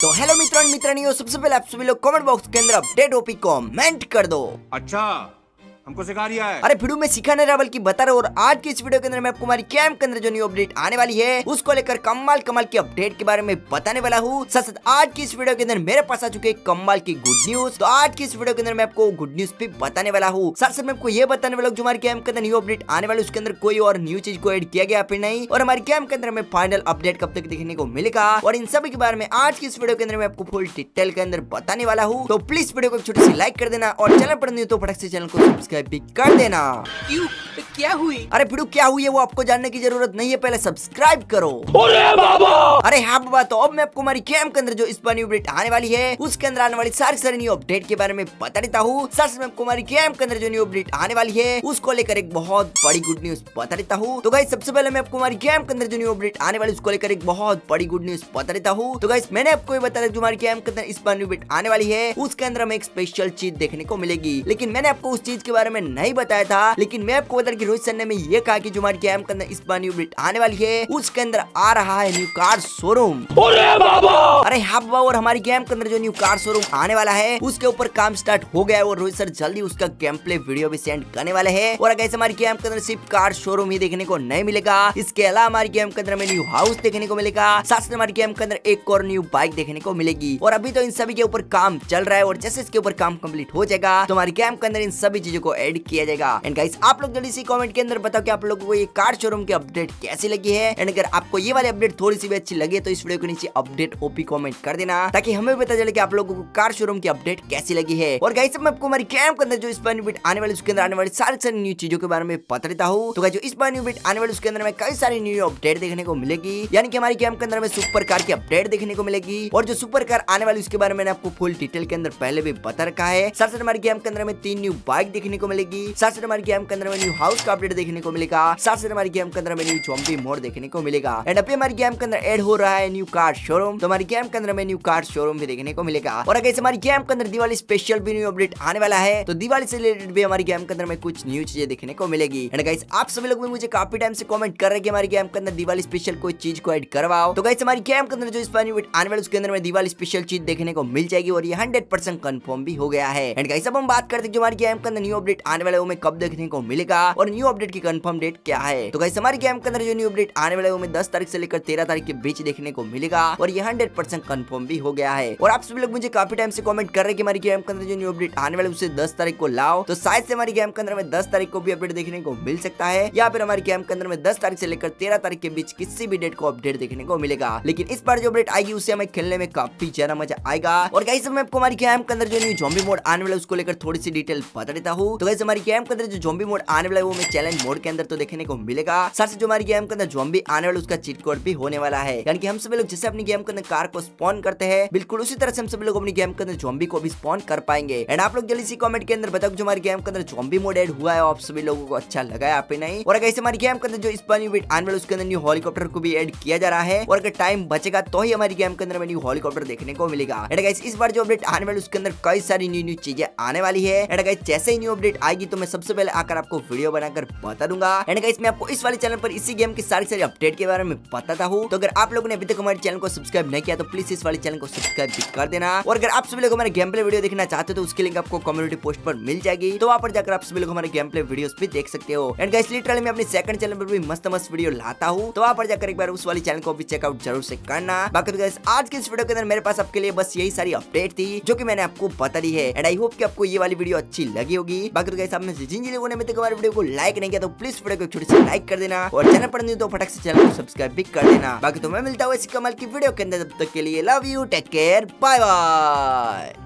तो हेलो मित्रों मित्रानियों, सबसे पहले आप सभी लोग कमेंट बॉक्स के अंदर अपडेट ओपी कमेंट कर दो। अच्छा, हमको सिखा रिया है। अरे वीडियो में सिखाने रहा बल्कि बता रहा हूँ। और आज की इस वीडियो के अंदर मैं आपको हमारी कैम के अंदर जो न्यू अपडेट आने वाली है उसको लेकर कमाल की अपडेट के बारे में बताने वाला हूँ। साथ साथ आज की इस वीडियो के अंदर मेरे पास आ चुके हैं कमाल की गुड न्यूज। तो आज की इस वीडियो के अंदर मैं आपको गुड न्यूज भी बताने वाला हूँ। साथ साथ मैं आपको ये बताने वाला हूँ जो हमारी कैम के अंदर न्यू अपडेट आने वाली उसके अंदर कोई और न्यू चीज को एड किया गया फिर नहीं, और हमारी कैम के अंदर में फाइनल अपडेट कब तक देखने को मिलेगा, और इन सभी के बारे में आज की इस वीडियो के अंदर मैं आपको फुल डिटेल के अंदर बताने वाला हूँ। तो प्लीज वीडियो को छोटी सी लाइक कर देना और चैनल पर नहीं तो फटक से चैनल को सब्सक्राइब भी कर देना। क्यों, क्या हुई? अरे वीडियो क्या हुई है वो आपको जानने की जरूरत नहीं है, पहले सब्सक्राइब करो। अरे बाबा! अरे हाँ बाबा, तो अब मैं आपको हमारी कैम के अंदर जो इस बार न्यू अपडेट आने वाली है उसके अंदर आने वाली सारी न्यू अपडेट के बारे में बता देता हूँ। साथ में आपको हमारी कैम के अंदर जो न्यू अपडेट आने वाली है उसको लेकर एक बहुत बड़ी गुड न्यूज बता देता हूँ। तो गाइस सबसे पहले मैं आपको हमारी कैम के अंदर जो न्यू अपडेट आने वाली उसको लेकर एक बहुत बड़ी गुड न्यूज बता देता हूँ। तो गाइस मैंने आपको ये बताया जो हमारी कैम के अंदर इस बार न्यू अपडेट आने वाली है उसके अंदर हमें एक स्पेशल चीज देखने को मिलेगी, लेकिन मैंने आपको उस चीज के बारे में नहीं बताया था। लेकिन मैं आपको बता कि रोहित सर ने ये कहा कि जो हमारी कैम के अंदर इस बार न्यू अपडेट आने वाली है उसके अंदर आ रहा है न्यू कार शोरूम। अरे बाबा! अरे हाँ बाबा, और हमारी कैम के अंदर जो न्यू कार शोरूम आने वाला है उसके ऊपर काम स्टार्ट हो गया है और रोहित सर जल्दी उसका गेम प्ले वीडियो भी सेंड करने वाले हैं। और अगर हमारी कैम के अंदर सिर्फ कार शोरूम ही देखने को नहीं मिलेगा, इसके अलावा हमारी कैम के अंदर में न्यू हाउस देखने को मिलेगा। साथ में हमारी कैम के अंदर एक और न्यू बाइक देखने को मिलेगी। और अभी तो इन सभी के ऊपर काम चल रहा है और जैसे इसके ऊपर काम कंप्लीट हो जाएगा तो हमारी कैम के अंदर इन सभी चीजों को ऐड किया जाएगा। एंड गाइस आप लोग जल्दी से कमेंट के अंदर बताओ कि आप लोगों को ये कार शोरूम की अपडेट कैसी लगी है। एंड अगर आपको ये वाली अपडेट थोड़ी सी भी अच्छी लगे तो इस वीडियो के नीचे अपडेट ओपी कमेंट कर देना ताकि हमें पता चले कि आप लोगों को कार शोरूम की अपडेट कैसी लगी है। और गाइस मैं आपको हमारी कैम के अंदर जो इस बार न्यू अपडेट आने वाली उसके अंदर आने वाली सारी न्यू चीजों के बारे में बता देता हूँ। तो गाइस जो इस बार न्यू अपडेट आने वाली उसके अंदर में कई सारी न्यू अपडेट देखने को मिलेगी, यानी कि हमारी कैम के अंदर में सुपर कार की अपडेट देखने को मिलेगी। और जो सुपर कार आने वाली उसके बारे में मैंने आपको फुल डिटेल के अंदर पहले भी बता रखा है। साथ साथ हमारी कैम के अंदर में 3 न्यू बाइक देखने को मिलेगी। साथ साथ हमारी कैम के अंदर में न्यू हाउस का अपडेट देखने को मिलेगा। साथ साथ हमारी गेम के अंदर में न्यू ज़ॉम्बी मोड देखने को मिलेगा। एंड अभी हमारी गेम के अंदर ऐड हो रहा है न्यू कार शोरूम, तो हमारी गेम के अंदर में न्यू कार शोरूम भी देखने को मिलेगा। और अगर हमारी गेम के अंदर दिवाली स्पेशल भी न्यू अपडेट आने वाला है तो दिवाली से रिलेटेड भी हमारी गेम के अंदर में कुछ न्यू चीजें देखने को मिलेगी। एंड गाइस आप सभी लोग भी मुझे काफी टाइम से कमेंट कर रहे हैं कि हमारी गेम के अंदर दिवाली स्पेशल कोई चीज को ऐड करवाओ। तो गाइस हमारी गेम के अंदर जो इस बार न्यू अपडेट आने वाले उसके अंदर में दिवाली स्पेशल चीज देखने को मिल जाएगी और ये 100% कंफर्म भी हो गया है। एंड गाइस अब हम बात करते हैं जो हमारी गेम के अंदर न्यू अपडेट आने वाले वो हमें कब देखने को मिलेगा और न्यू अपडेट की कंफर्म डेट क्या है। तो गाइस हमारी गेम के अंदर जो न्यू अपडेट आने वाले वो हमें 10 तारीख से लेकर 13 तारीख के बीच देखने को मिलेगा और ये 100% कंफर्म भी हो गया है। और आप सभी लोग मुझे काफी टाइम से कमेंट कर रहे हैं कि हमारी गेम के अंदर जो न्यू अपडेट आने वाले उसे 10 तारीख को लाओ, तो शायद से हमारी गेम के अंदर में 10 तारीख को भी अपडेट देखने को मिल सकता है, या फिर हमारी गेम के अंदर में 10 तारीख से लेकर 13 तारीख के बीच किसी भी डेट को अपडेट देखने को मिलेगा। लेकिन इस बार जो अपडेट आएगी उससे हमें खेलने में काफी ज्यादा मजा आएगा। और गाइस मैं आपको हमारी गेम के अंदर जो न्यू ज़ॉम्बी मोड आने वाला है उसको लेकर थोड़ी सी डिटेल बता देता हूँ। तो गाइस हमारी गेम के अंदर जो ज़ॉम्बी मोड आने वाला है वो हमें चैलेंज मोड के अंदर तो देखने को मिलेगा। साथ ही जो हमारी गेम के अंदर ज़ॉम्बी आने वाला उसका चीट कोड भी होने वाला है, यानी कि हम सभी लोग जैसे अपनी गेम के अंदर कार को स्पॉन करते हैं बिल्कुल उसी तरह से हम सभी लोग अपनी गेम के अंदर ज़ॉम्बी को भी स्पॉन कर पाएंगे। एंड आप लोग जल्दी से कमेंट के अंदर बताओ जो हमारी गेम के अंदर ज़ॉम्बी मोड ऐड हुआ है आप सभी लोगों को अच्छा लगा है आप नहीं। और अगर हमारी गेम के अंदर जो इस बार न्यू अपडेट आने वाला उसके अंदर न्यू हेलीकॉप्टर को भी ऐड किया जा रहा है और अगर टाइम बचेगा तो ही हमारी गेम के अंदर में न्यू हेलीकॉप्टर देखने को मिलेगा। एंड गाइस इस बार जो अपडेट आने वाली उसके अंदर कई सारी न्यू चीजें आने वाली है। एंड गाइस जैसे ही न्यू अपडेट आएगी तो मैं सबसे पहले आकर आपको वीडियो बनाकर बता दूंगा। एंड गाइस मैं आपको इस वाले चैनल पर इसी गेम की सारी अपडेट के बारे में बताता हूँ। तो अगर आप लोगों ने अभी तक हमारे चैनल को सब्सक्राइब नहीं किया तो प्लीज इस वाले चैनल को सब्सक्राइब भी कर देना। और अगर आप सभी लोग हमारे गेम प्ले वीडियो देखना चाहते हो तो उसकी लिंक आपको कम्युनिटी पोस्ट पर मिल जाएगी, तो वहां पर जाकर आप सभी लोग हमारे गेम प्ले वीडियोस भी देख सकते हो। एंड गाइस लिटरली मैं अपने सेकंड चैनल पर भी मस्त वीडियो लाता हूँ, तो वहां पर जाकर एक बार उस वाले चैनल को भी चेकआउट जरूर से करना। बाकी तो गाइस आज के इस वीडियो के अंदर मेरे पास आपके लिए बस यही सारी अपडेट थी जो कि मैंने आपको बता दी है। एंड आई होप कि आपको ये वाली वीडियो अच्छी लगी होगी। बाकी तो गाइस आप में जिन लोगों ने अभी तक हमारे वीडियो को लाइक नहीं किया तो प्लीज वीडियो को छोटी सी लाइक कर देना और चैनल पर नहीं तो फटक से चैनल को सब्सक्राइब भी कर देना। बाकी तो मैं मिलता हूँ ऐसी कमाल की वीडियो के अंदर, तब तक के लिए love you, take care, bye bye.